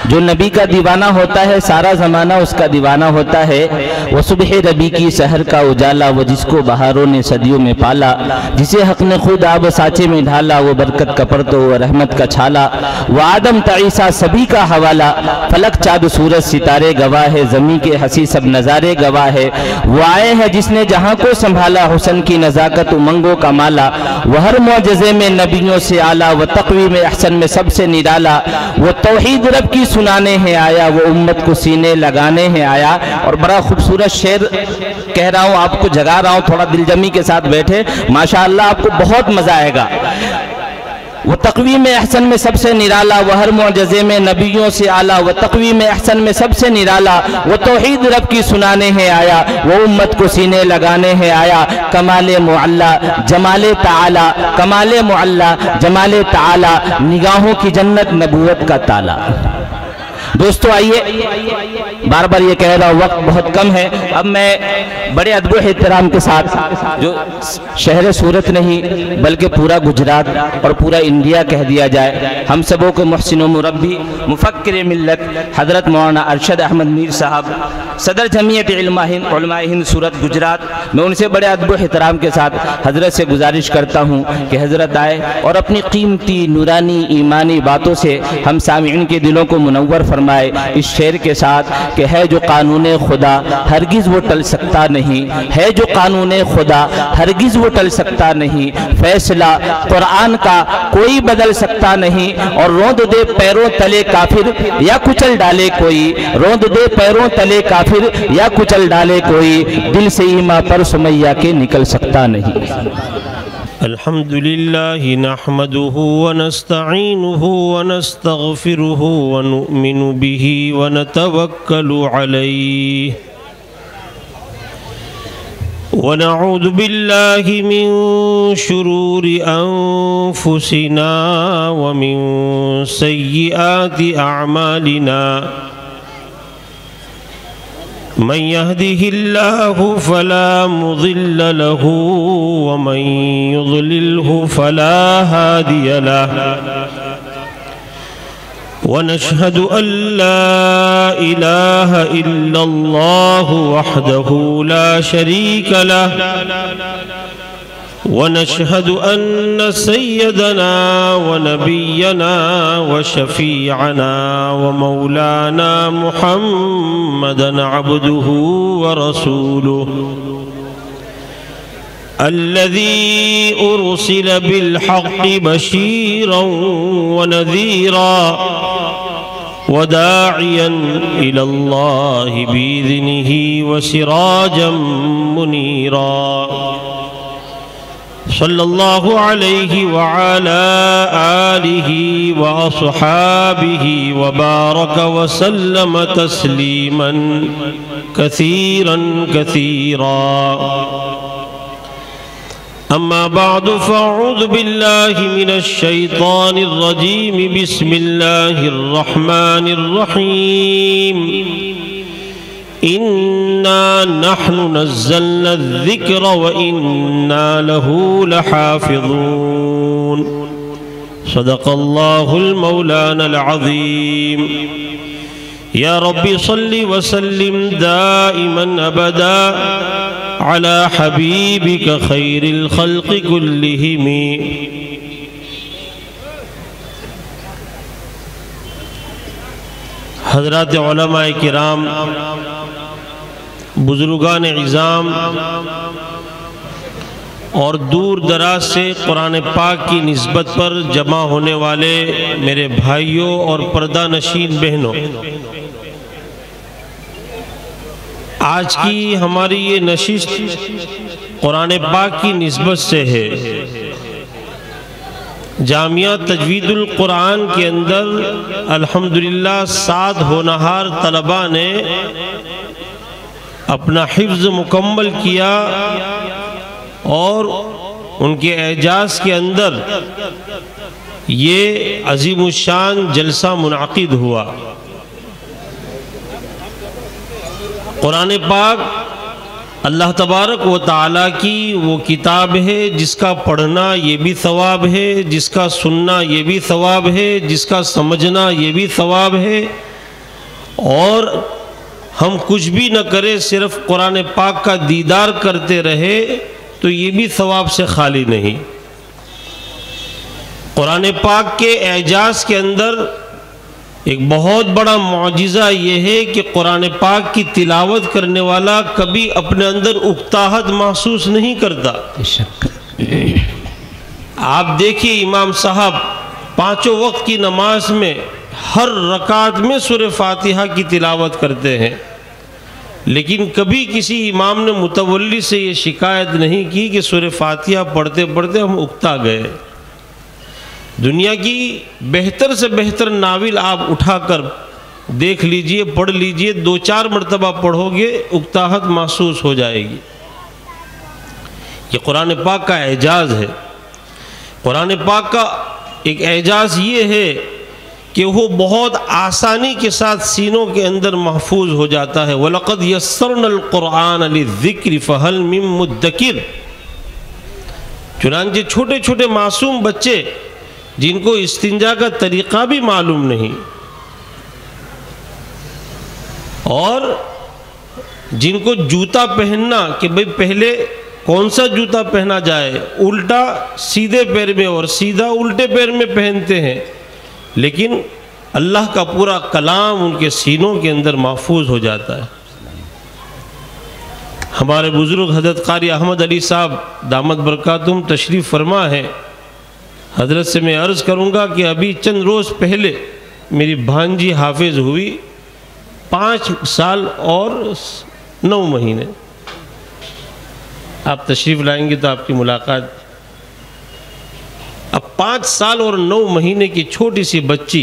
جو نبی کا دیوانہ ہوتا ہے سارا زمانہ اس کا دیوانہ ہوتا ہے۔ وہ صبح ربی کی سحر کا اجالا، وہ جس کو بہاروں نے صدیوں میں پالا، جسے حق نے خود آب سانچے میں ڈھالا، وہ برکت کا پرتو وہ رحمت کا چھالا، وہ آدم تا عیسیٰ سبھی کا حوالہ، فلک چاند سورج ستارے گواہ ہے، زمین کے ہنسی سب نظارے گواہ ہے۔ وہ آئے ہیں جس نے جہاں کو سنبھالا، حسن کی نزاکت امنگوں کا مالا، وہ ہر معجزے میں نبیوں سے اعلیٰ، وہ تقویم احسن میں سب سے نرالا، وہ توحید رب کی سنانے ہیں آیا، وہ امت کو سینے لگانے ہیں آیا۔ اور بڑا خوبصورت شعر کہہ رہا ہوں، آپ کو جگا رہا ہوں، تھوڑا دل جمی کے ساتھ بیٹھے، ماشاءاللہ آپ کو بہت مزہ آئے گا۔ وہ تقویم احسن میں سب سے نرالا، وہ ہر معجزے میں نبیوں سے اعلیٰ، وہ تقویم احسن میں سب سے نرالا، وہ توحید رب کی سنانے ہیں آیا، وہ امت کو سینے لگانے ہیں آیا۔ کمال معلا جمال تعالی، کمال معلا جمال تعالی، نگاہوں کی جنت نبوت کا تالا۔ دوستو آئیے، بار بار یہ کہہ رہا ہوں وقت بہت کم ہے، اب میں بڑے ادب و احترام کے ساتھ جو شہر سورت نہیں بلکہ پورا گجرات اور پورا انڈیا کہہ دیا جائے، ہم سبوں کو محسن و مربی مفکر ملت حضرت مولانا ارشد احمد میر صاحب صدر جمعیت علماء ہند سورت گجرات، میں ان سے بڑے ادب و احترام کے ساتھ حضرت سے گزارش کرتا ہوں کہ حضرت آئے اور اپنی قیمتی نورانی ایمانی باتوں سے ہم سامعین کے دلوں کو منور فرمائے اس شعر کے ساتھ کہ ہے جو قانون خدا ہرگز وہ ٹل سکتا نہیں، ہے جو قانون خدا ہرگز وہ ٹل سکتا نہیں، فیصلہ قرآن کا کوئی بدل سکتا نہیں، اور روند دے پیروں تلے کافر یا کچل ڈالے کوئی، روند دے پیروں تلے کافر یا کچل ڈالے کوئی، دل سے ایماں پر سمیہ کے نکل سکتا نہیں۔ الحمد لله نحمده ونستعينه ونستغفره ونؤمن به ونتوكل عليه ونعوذ بالله من شرور أنفسنا ومن سيئات أعمالنا من يهده الله فلا مضل له ومن يضلله فلا هادي له ونشهد أن لا إله إلا الله وحده لا شريك له ونشهد أن سيدنا ونبينا وشفيعنا ومولانا محمدا عبده ورسوله الذي أرسل بالحق بشيرا ونذيرا وداعيا إلى الله بإذنه وسراجا منيرا صلى الله عليه وعلى آله وأصحابه وبارك وسلم تسليما كثيرا كثيرا أما بعد فأعوذ بالله من الشيطان الرجيم بسم الله الرحمن الرحيم إنا نحن نزلنا الذكر وإنا له لحافظون صدق الله المولانا العظيم يا رب صل وسلم دائما أبدا على حبيبك خير الخلق كلهم حضرات علماء کرام، بزرگان عظام اور دور دراز سے قرآن پاک کی نسبت پر جمع ہونے والے میرے بھائیوں اور پردہ نشین بہنوں، آج کی ہماری یہ نشست قرآن پاک کی نسبت سے ہے۔ جامعہ تجوید القرآن کے اندر الحمدللہ 7 ہونہار طلباء نے اپنا حفظ مکمل کیا اور ان کے اعجاز کے اندر یہ عظیم الشان جلسہ منعقد ہوا۔ قرآن پاک اللہ تبارک و تعالیٰ کی وہ کتاب ہے جس کا پڑھنا یہ بھی ثواب ہے، جس کا سننا یہ بھی ثواب ہے، جس کا سمجھنا یہ بھی ثواب ہے، اور ہم کچھ بھی نہ کریں، صرف قرآن پاک کا دیدار کرتے رہے تو یہ بھی ثواب سے خالی نہیں۔ قرآن پاک کے اعجاز کے اندر ایک بہت بڑا معجزہ یہ ہے کہ قرآن پاک کی تلاوت کرنے والا کبھی اپنے اندر اکتاہٹ محسوس نہیں کرتا۔ آپ دیکھیے امام صاحب پانچوں وقت کی نماز میں ہر رکعت میں سورہ فاتحہ کی تلاوت کرتے ہیں، لیکن کبھی کسی امام نے متولی سے یہ شکایت نہیں کی کہ سورہ فاتحہ پڑھتے پڑھتے ہم اکتا گئے۔ دنیا کی بہتر سے بہتر ناول آپ اٹھا کر دیکھ لیجئے، پڑھ لیجئے، 2-4 مرتبہ پڑھو گے اکتاہٹ محسوس ہو جائے گی۔ یہ قرآن پاک کا اعجاز ہے۔ قرآن پاک کا ایک اعجاز یہ ہے کہ وہ بہت آسانی کے ساتھ سینوں کے اندر محفوظ ہو جاتا ہے۔ وَلَقَدْ يَسَّرْنَا الْقُرْآنَ لِلذِّكْرِ فَهَلْ مِن مُدَّكِرٍ۔ چنانچہ چھوٹے چھوٹے معصوم بچے جن کو استنجا کا طریقہ بھی معلوم نہیں اور جن کو جوتا پہننا کہ بھئی پہلے کون سا جوتا پہنا جائے، الٹا سیدھے پیر میں اور سیدھا الٹے پیر میں پہنتے ہیں، لیکن اللہ کا پورا کلام ان کے سینوں کے اندر محفوظ ہو جاتا ہے۔ ہمارے بزرگ حضرت قاری احمد علی صاحب دامت برکاتہم تشریف فرما ہے۔ حضرت سے میں عرض کروں گا کہ ابھی چند روز پہلے میری بھانجی حافظ ہوئی، 5 سال اور 9 مہینے۔ آپ تشریف لائیں گے تو آپ کی ملاقات۔ اب 5 سال اور 9 مہینے کی چھوٹی سی بچی،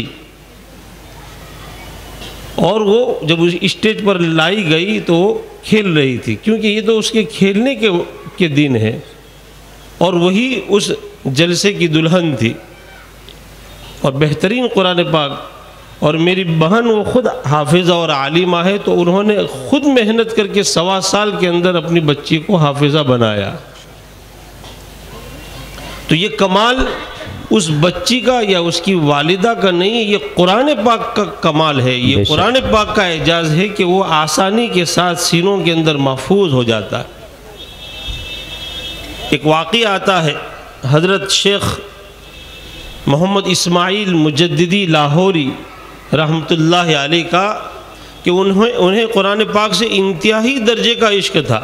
اور وہ جب اس اسٹیج پر لائی گئی تو وہ کھیل رہی تھی، کیونکہ یہ تو اس کے کھیلنے کے دن ہے، اور وہی اس جلسے کی دلہن تھی، اور بہترین قرآن پاک، اور میری بہن وہ خود حافظہ اور عالمہ ہے، تو انہوں نے خود محنت کر کے 1.25 سال کے اندر اپنی بچی کو حافظہ بنایا۔ تو یہ کمال اس بچی کا یا اس کی والدہ کا نہیں، یہ قرآن پاک کا کمال ہے، یہ قرآن پاک کا اعجاز ہے کہ وہ آسانی کے ساتھ سینوں کے اندر محفوظ ہو جاتا ہے۔ ایک واقعہ آتا ہے حضرت شیخ محمد اسماعیل مجددی لاہوری رحمۃ اللہ علیہ کا، کہ انہیں قرآن پاک سے انتہائی درجے کا عشق تھا۔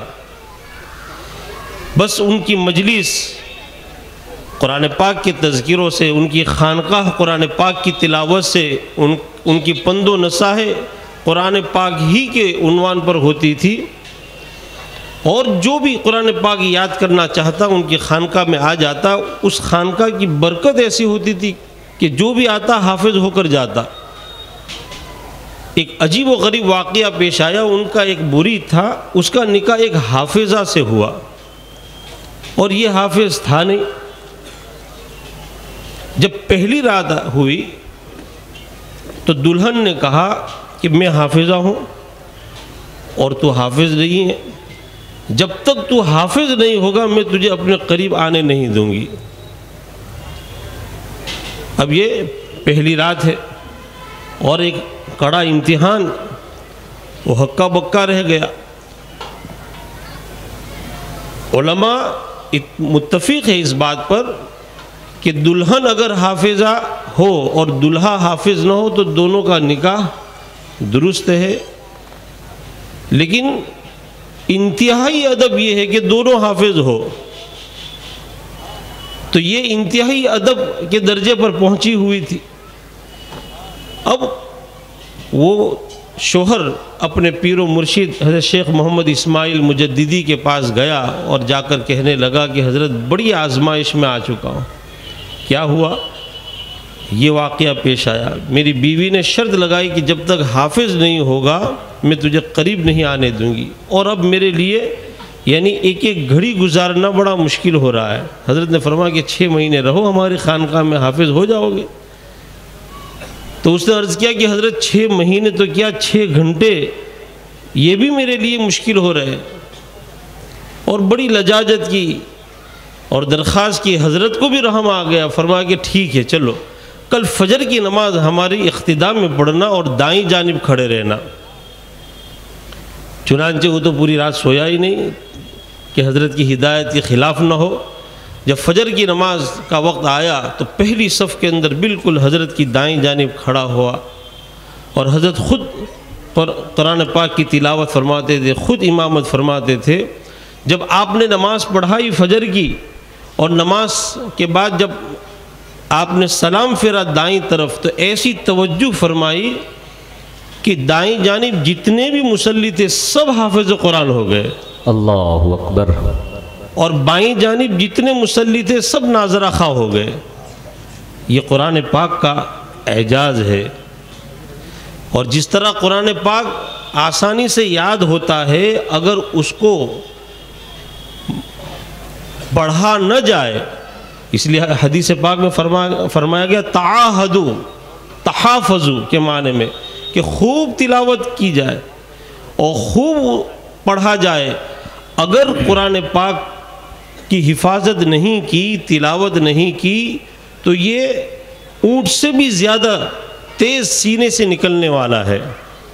بس ان کی مجلس قرآن پاک کے تذکروں سے، ان کی خانقاہ قرآن پاک کی تلاوت سے، ان کی پند و نصاحیں قرآن پاک ہی کے عنوان پر ہوتی تھی، اور جو بھی قرآن پاک یاد کرنا چاہتا ان کی خانقاہ میں آ جاتا۔ اس خانقاہ کی برکت ایسی ہوتی تھی کہ جو بھی آتا حافظ ہو کر جاتا۔ ایک عجیب و غریب واقعہ پیش آیا، ان کا ایک مرید تھا، اس کا نکاح ایک حافظہ سے ہوا، اور یہ حافظ تھا نہیں۔ جب پہلی رات ہوئی تو دلہن نے کہا کہ میں حافظہ ہوں اور تو حافظ نہیں ہے، جب تک تو حافظ نہیں ہوگا میں تجھے اپنے قریب آنے نہیں دوں گی۔ اب یہ پہلی رات ہے اور ایک کڑا امتحان، وہ ہکا بکا رہ گیا۔ علماء متفق ہے اس بات پر کہ دلہن اگر حافظہ ہو اور دلہا حافظ نہ ہو تو دونوں کا نکاح درست ہے، لیکن انتہائی ادب یہ ہے کہ دونوں حافظ ہو۔ تو یہ انتہائی ادب کے درجے پر پہنچی ہوئی تھی۔ اب وہ شوہر اپنے پیر و مرشد حضرت شیخ محمد اسماعیل مجددی کے پاس گیا اور جا کر کہنے لگا کہ حضرت بڑی آزمائش میں آ چکا ہوں۔ کیا ہوا؟ یہ واقعہ پیش آیا، میری بیوی نے شرط لگائی کہ جب تک حافظ نہیں ہوگا میں تجھے قریب نہیں آنے دوں گی، اور اب میرے لیے یعنی ایک ایک گھڑی گزارنا بڑا مشکل ہو رہا ہے۔ حضرت نے فرمایا کہ 6 مہینے رہو ہماری خانقاہ میں، حافظ ہو جاؤ گے۔ تو اس نے عرض کیا کہ حضرت 6 مہینے تو کیا 6 گھنٹے یہ بھی میرے لیے مشکل ہو رہے، اور بڑی لجاجت کی اور درخواست کی۔ حضرت کو بھی رحم آ گیا، فرمایا کہ ٹھیک ہے چلو کل فجر کی نماز ہماری اقتداء میں پڑھنا اور دائیں جانب کھڑے رہنا، چنانچہ وہ تو پوری رات سویا ہی نہیں کہ حضرت کی ہدایت کے خلاف نہ ہو۔ جب فجر کی نماز کا وقت آیا تو پہلی صف کے اندر بالکل حضرت کی دائیں جانب کھڑا ہوا، اور حضرت خود قرآن پاک کی تلاوت فرماتے تھے، خود امامت فرماتے تھے۔ جب آپ نے نماز پڑھائی فجر کی، اور نماز کے بعد جب آپ نے سلام پھیرا دائیں طرف، تو ایسی توجہ فرمائی کہ دائیں جانب جتنے بھی مصلی تھے سب حافظ قرآن ہو گئے، اللہ اکبر، اور بائیں جانب جتنے مصلی تھے سب ناظرہ خواہ ہو گئے۔ یہ قرآن پاک کا اعجاز ہے۔ اور جس طرح قرآن پاک آسانی سے یاد ہوتا ہے، اگر اس کو پڑھا نہ جائے، اس لیے حدیث پاک میں فرمایا گیا تعاہدوا تحافظوا کے معنی میں کہ خوب تلاوت کی جائے اور خوب پڑھا جائے۔ اگر قرآن پاک کی حفاظت نہیں کی، تلاوت نہیں کی، تو یہ اونٹ سے بھی زیادہ تیز سینے سے نکلنے والا ہے۔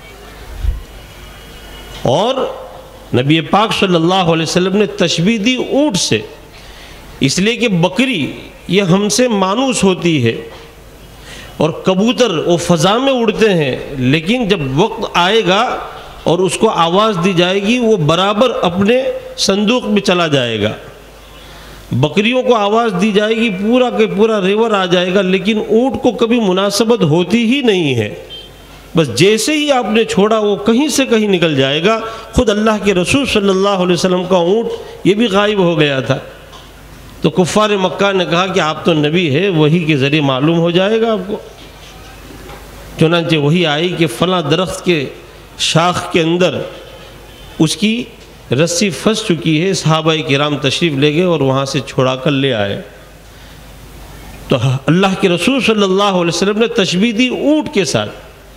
اور نبی پاک صلی اللہ علیہ وسلم نے تشبیہ دی اونٹ سے، اس لیے کہ بکری یہ ہم سے مانوس ہوتی ہے، اور کبوتر وہ فضا میں اڑتے ہیں، لیکن جب وقت آئے گا اور اس کو آواز دی جائے گی وہ برابر اپنے صندوق میں چلا جائے گا۔ بکریوں کو آواز دی جائے گی پورا کے پورا ریور آ جائے گا، لیکن اونٹ کو کبھی مناسبت ہوتی ہی نہیں ہے، بس جیسے ہی آپ نے چھوڑا وہ کہیں سے کہیں نکل جائے گا۔ خود اللہ کے رسول صلی اللہ علیہ وسلم کا اونٹ یہ بھی غائب ہو گیا تھا، تو کفار مکہ نے کہا کہ آپ تو نبی ہے، وحی کے ذریعے معلوم ہو جائے گا آپ کو۔ چنانچہ وحی آئی کہ فلاں درخت کے شاخ کے اندر اس کی رسی پھنس چکی ہے، صحابہ کرام تشریف لے گئے اور وہاں سے چھڑا کر لے آئے۔ تو اللہ کے رسول صلی اللہ علیہ وسلم نے تشبیہ دی اونٹ کے ساتھ۔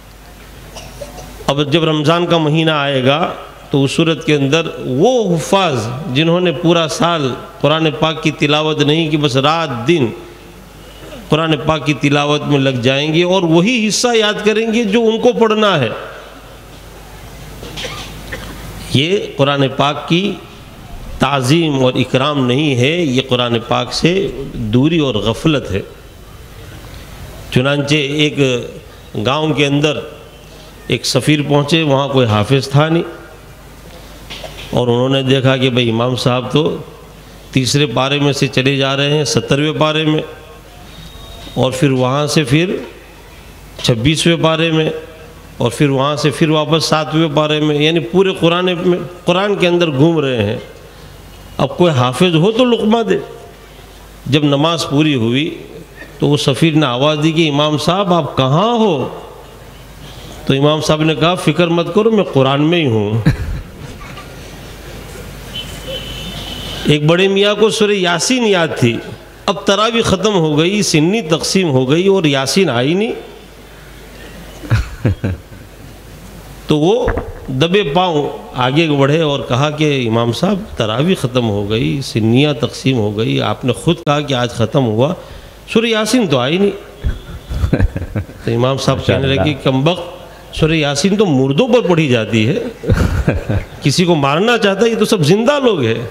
اب جب رمضان کا مہینہ آئے گا تو اس صورت کے اندر وہ حفاظ جنہوں نے پورا سال قرآن پاک کی تلاوت نہیں کی، بس رات دن قرآن پاک کی تلاوت میں لگ جائیں گے اور وہی حصہ یاد کریں گے جو ان کو پڑھنا ہے۔ یہ قرآن پاک کی تعظیم اور اکرام نہیں ہے، یہ قرآن پاک سے دوری اور غفلت ہے۔ چنانچہ ایک گاؤں کے اندر ایک سفیر پہنچے، وہاں کوئی حافظ تھا نہیں، اور انہوں نے دیکھا کہ بھئی امام صاحب تو تیسرے پارے میں سے چلے جا رہے ہیں 70ویں پارے میں، اور پھر وہاں سے پھر 26ویں پارے میں، اور پھر وہاں سے پھر واپس 7ویں پارے میں، یعنی پورے قرآن کے اندر گھوم رہے ہیں۔ اب کوئی حافظ ہو تو لقمہ دے۔ جب نماز پوری ہوئی تو وہ سفیر نے آواز دی کہ امام صاحب آپ کہاں ہو؟ تو امام صاحب نے کہا فکر مت کرو، میں قرآن میں ہی ہوں۔ ایک بڑے میاں کو سورہ یاسین یاد تھی، اب تراویح ختم ہو گئی، سنی تقسیم ہو گئی اور یاسین آئی نہیں، تو وہ دبے پاؤں آگے بڑھے اور کہا کہ امام صاحب تراویح ختم ہو گئی، سنیاں تقسیم ہو گئی، آپ نے خود کہا کہ آج ختم ہوا، سورہ یاسین تو آئی نہیں۔ تو امام صاحب کہنے لگے کمبخت، سورہ یاسین تو مردوں پر پڑھی جاتی ہے، کسی کو مارنا چاہتا ہے، یہ تو سب زندہ لوگ ہیں۔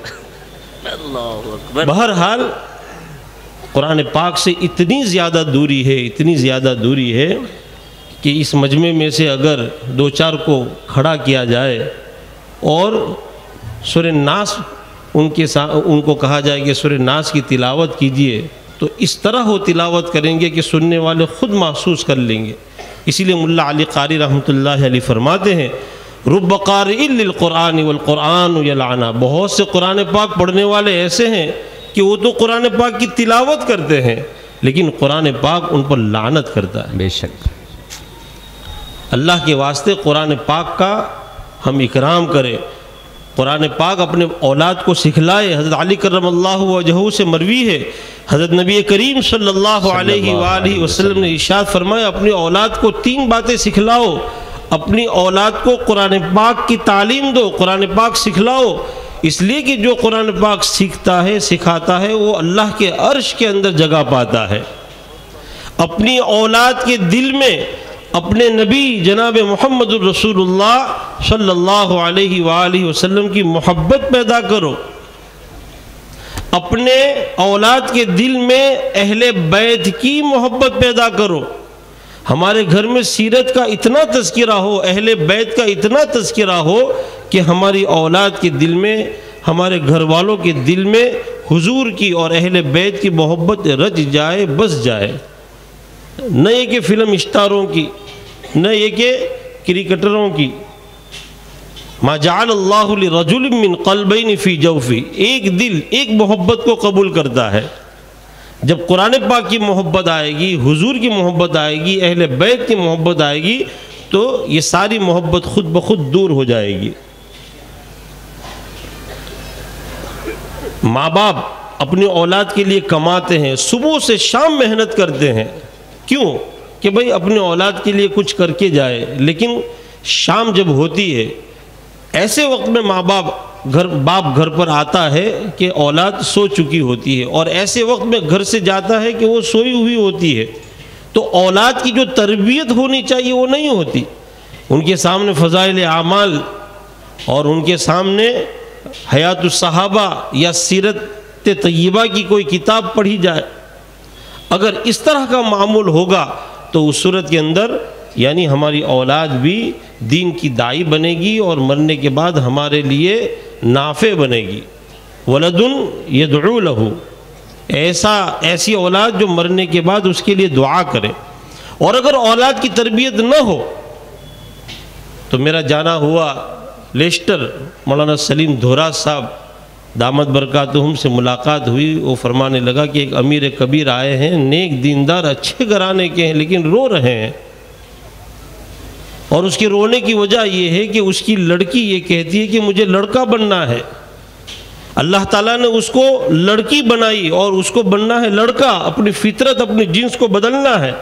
بہرحال قرآن پاک سے اتنی زیادہ دوری ہے، اتنی زیادہ دوری ہے کہ اس مجمع میں سے اگر دو چار کو کھڑا کیا جائے اور سورہ ناس ان کو کہا جائے کہ سورہ ناس کی تلاوت کیجئے، تو اس طرح وہ تلاوت کریں گے کہ سننے والے خود محسوس کر لیں گے۔ اسی لیے ملا علی قاری رحمۃ اللہ علیہ فرماتے ہیں رب قارئ للقرآن والقرآن یلعنا، بہت سے قرآن پاک پڑھنے والے ایسے ہیں کہ وہ تو قرآن پاک کی تلاوت کرتے ہیں لیکن قرآن پاک ان پر لعنت کرتا ہے۔ بے شک اللہ کے واسطے قرآن پاک کا ہم اکرام کریں، قرآن پاک اپنے اولاد کو سکھلائے۔ حضرت علی کرم اللہ وجہہ سے مروی ہے، حضرت نبی کریم صلی اللہ علیہ وآلہ وسلم نے ارشاد فرمایا اپنی اولاد کو 3 باتیں سکھلاؤ، اپنی اولاد کو قرآن پاک کی تعلیم دو، قرآن پاک سکھلاؤ، اس لیے کہ جو قرآن پاک سیکھتا ہے سکھاتا ہے وہ اللہ کے عرش کے اندر جگہ پاتا ہے۔ اپنی اولاد کے دل میں اپنے نبی جناب محمد الرسول اللہ صلی اللہ علیہ وآلہ وسلم کی محبت پیدا کرو، اپنے اولاد کے دل میں اہل بیت کی محبت پیدا کرو۔ ہمارے گھر میں سیرت کا اتنا تذکرہ ہو، اہل بیت کا اتنا تذکرہ ہو کہ ہماری اولاد کے دل میں، ہمارے گھر والوں کے دل میں حضور کی اور اہل بیت کی محبت رچ جائے، بس جائے۔ نہ یہ کہ فلم اسٹاروں کی، نہ یہ کہ کرکٹروں کی۔ ما جعل اللہ لرجل من قلبین فی جوفی، ایک دل ایک محبت کو قبول کرتا ہے۔ جب قرآن پاک کی محبت آئے گی، حضور کی محبت آئے گی، اہل بیت کی محبت آئے گی، تو یہ ساری محبت خود بخود دور ہو جائے گی۔ ماں باپ اپنی اولاد کے لیے کماتے ہیں، صبح سے شام محنت کرتے ہیں، کیوں؟ کہ بھئی اپنی اولاد کے لیے کچھ کر کے جائے، لیکن شام جب ہوتی ہے، ایسے وقت میں باپ گھر پر آتا ہے کہ اولاد سو چکی ہوتی ہے، اور ایسے وقت میں گھر سے جاتا ہے کہ وہ سوئی ہوئی ہوتی ہے، تو اولاد کی جو تربیت ہونی چاہیے وہ نہیں ہوتی۔ ان کے سامنے فضائل اعمال اور ان کے سامنے حیات الصحابہ یا سیرت طیبہ کی کوئی کتاب پڑھی جائے۔ اگر اس طرح کا معمول ہوگا تو اس صورت کے اندر یعنی ہماری اولاد بھی دین کی داعی بنے گی، اور مرنے کے بعد ہمارے لیے نافع بنے گی۔ ولد یدعو لہ، ایسی اولاد جو مرنے کے بعد اس کے لیے دعا کرے۔ اور اگر اولاد کی تربیت نہ ہو تو میرا جانا ہوا لیسٹر مولانا سلیم دھوراس صاحب دامت برکاتہم سے ملاقات ہوئی، وہ فرمانے لگا کہ ایک امیر کبیر آئے ہیں، نیک دیندار اچھے گھرانے کے ہیں، لیکن رو رہے ہیں، اور اس کے رونے کی وجہ یہ ہے کہ اس کی لڑکی یہ کہتی ہے کہ مجھے لڑکا بننا ہے۔ اللہ تعالیٰ نے اس کو لڑکی بنائی اور اس کو بننا ہے لڑکا، اپنی فطرت اپنی جنس کو بدلنا ہے،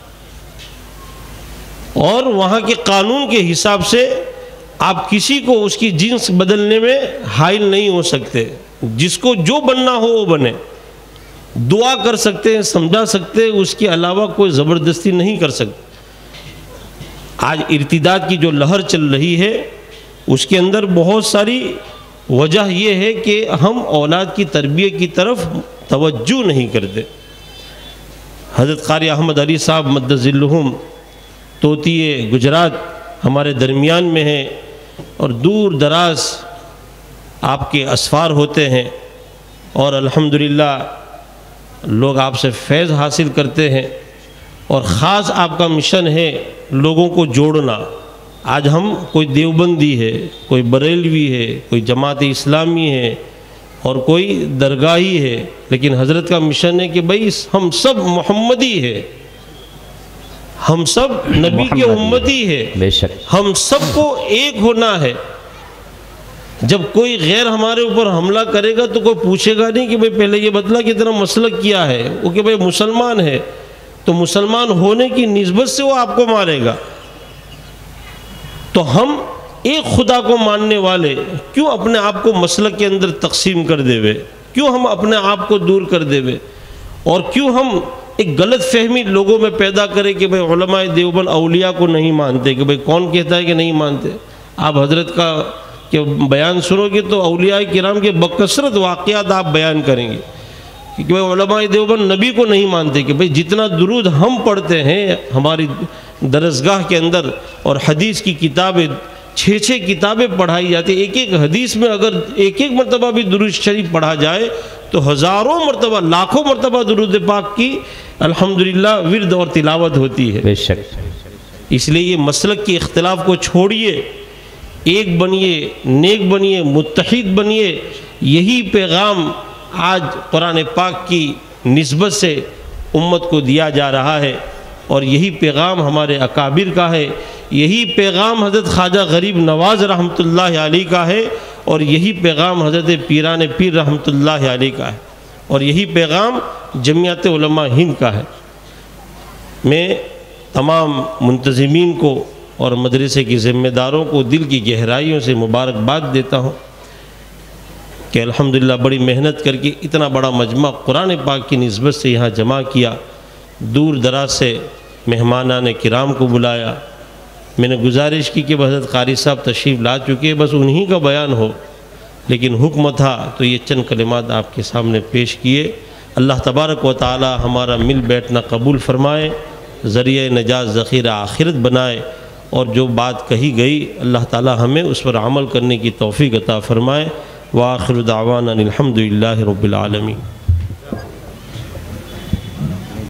اور وہاں کے قانون کے حساب سے آپ کسی کو اس کی جنس بدلنے میں حائل نہیں ہو سکتے۔ جس کو جو بننا ہو وہ بنے، دعا کر سکتے ہیں، سمجھا سکتے ہیں، اس کے علاوہ کوئی زبردستی نہیں کر سکتے۔ آج ارتداد کی جو لہر چل رہی ہے اس کے اندر بہت ساری وجہ یہ ہے کہ ہم اولاد کی تربیت کی طرف توجہ نہیں کرتے۔ حضرت قاری احمد علی صاحب مد ظلہم طوطی گجرات ہمارے درمیان میں ہیں، اور دور دراز آپ کے اسفار ہوتے ہیں، اور الحمدللہ لوگ آپ سے فیض حاصل کرتے ہیں، اور خاص آپ کا مشن ہے لوگوں کو جوڑنا۔ آج ہم کوئی دیوبندی ہے، کوئی بریلوی ہے، کوئی جماعت اسلامی ہے، اور کوئی درگاہی ہے، لیکن حضرت کا مشن ہے کہ بھئی ہم سب محمدی ہے، ہم سب نبی کے امتی ہے، بے شک ہم سب کو ایک ہونا ہے۔ جب کوئی غیر ہمارے اوپر حملہ کرے گا تو کوئی پوچھے گا نہیں کہ بھئی پہلے یہ بتلا کہ تیرا مسلک کیا ہے، وہ کہ بھئی مسلمان ہے، تو مسلمان ہونے کی نسبت سے وہ آپ کو مارے گا۔ تو ہم ایک خدا کو ماننے والے کیوں اپنے آپ کو مسلک کے اندر تقسیم کر دے وے، کیوں ہم اپنے آپ کو دور کر دے وے، اور کیوں ہم ایک غلط فہمی لوگوں میں پیدا کرے کہ بھئی علماء دیوبند اولیاء کو نہیں مانتے، کہ بھئی کون کہتا ہے کہ نہیں مانتے؟ آپ حضرت کا کہ بیان سنو گے تو اولیاء کرام کے بکثرت واقعات آپ بیان کریں گے کہ بھئی علماء دیوبند نبی کو نہیں مانتے، کہ بھئی جتنا درود ہم پڑھتے ہیں ہماری درسگاہ کے اندر، اور حدیث کی کتابیں 6 کتابیں پڑھائی جاتی ہیں، ایک حدیث میں اگر ایک مرتبہ بھی درود شریف پڑھا جائے تو ہزاروں مرتبہ لاکھوں مرتبہ درود پاک کی الحمدللہ ورد اور تلاوت ہوتی ہے۔ بے شک اس لیے یہ مسلک کے اختلاف کو چھوڑیے، ایک بنیے، نیک بنیے، متحد بنیے۔ یہی پیغام آج قرآن پاک کی نسبت سے امت کو دیا جا رہا ہے، اور یہی پیغام ہمارے اکابر کا ہے، یہی پیغام حضرت خواجہ غریب نواز رحمۃ اللہ علیہ کا ہے، اور یہی پیغام حضرت پیران پیر رحمۃ اللہ علیہ کا ہے، اور یہی پیغام جمعیت علماء ہند کا ہے۔ میں تمام منتظمین کو اور مدرسے کے ذمہ داروں کو دل کی گہرائیوں سے مبارکباد دیتا ہوں کہ الحمدللہ بڑی محنت کر کے اتنا بڑا مجمع قرآن پاک کی نسبت سے یہاں جمع کیا، دور دراز سے مہمانان کرام کو بلایا۔ میں نے گزارش کی کہ حضرت قاری صاحب تشریف لا چکے، بس انہی کا بیان ہو، لیکن حکم تھا تو یہ چند کلمات آپ کے سامنے پیش کیے۔ اللہ تبارک و تعالی ہمارا مل بیٹھنا قبول فرمائے، ذریعہ نجات ذخیرہ آخرت بنائے، اور جو بات کہی گئی اللہ تعالی ہمیں اس پر عمل کرنے کی توفیق عطا فرمائے۔ وآخر دعوانا الحمد للہ رب العالمین۔